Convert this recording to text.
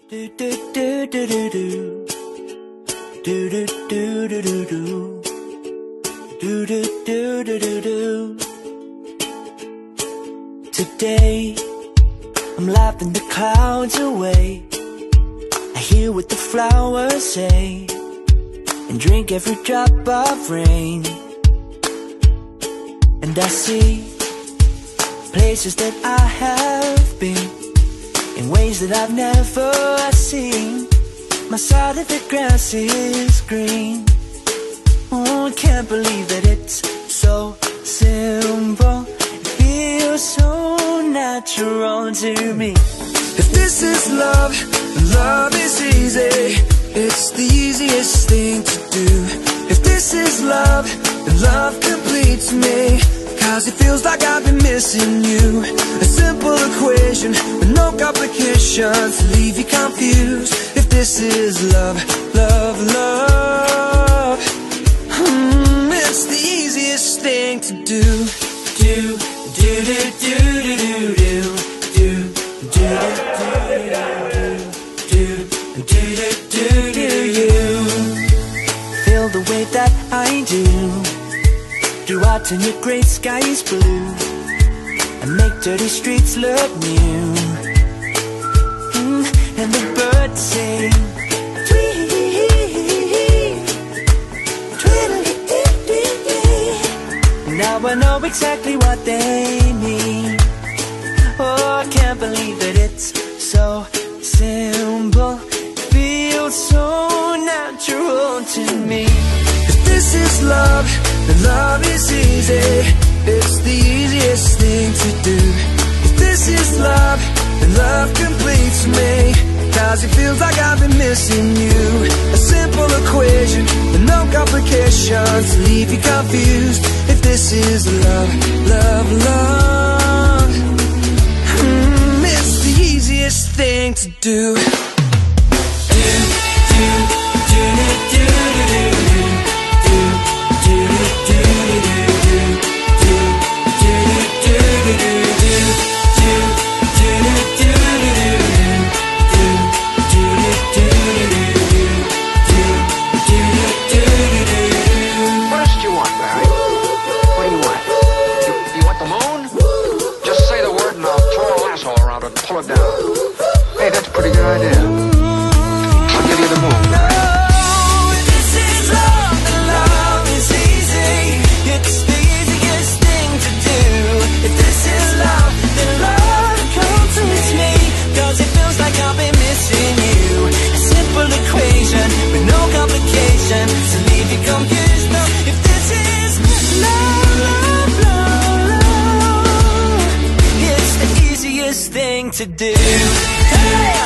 Do do do do do do. Do do do do do do. Do do do do do do. Today I'm laughing the clouds away. I hear what the flowers say and drink every drop of rain. And I see places that I have been in ways that I've never seen. My side of the grass is green. Oh, I can't believe that it's so simple. It feels so natural to me. If this is love, then love is easy. It's the easiest thing to do. If this is love, then love completes me. Cause it feels like I've been missing you. A simple equation with no complications to leave you confused. If this is love, love, love, it's the easiest thing to do. Do, do, do, do, do, do, do, do, do, do, do, do, you feel the way that I do? Do I turn your gray skies blue and make dirty streets look new? And the birds sing tweet, tweedledee. Now I know exactly what they mean. Oh, I can't believe that it's so simple. It feels so natural to me. If this is love, then love is easy. It's the easiest thing to do. If this is love, then love completes me. Cause it feels like I've been missing you. A simple equation with no complications to leave you confused. If this is love, love, love, it's the easiest thing to do. Do, do, do, do, do, do. Pull it down. Hey, that's a pretty good idea. I'll give you the moon. No, this is love, and love is easy. It's the easiest thing to do. If this is love, then love completes me. Cause it feels like I've been missing you. A simple equation with no complication to leave you confused. No, if this is love, love, love, love, it's the easiest thing to do. Hey!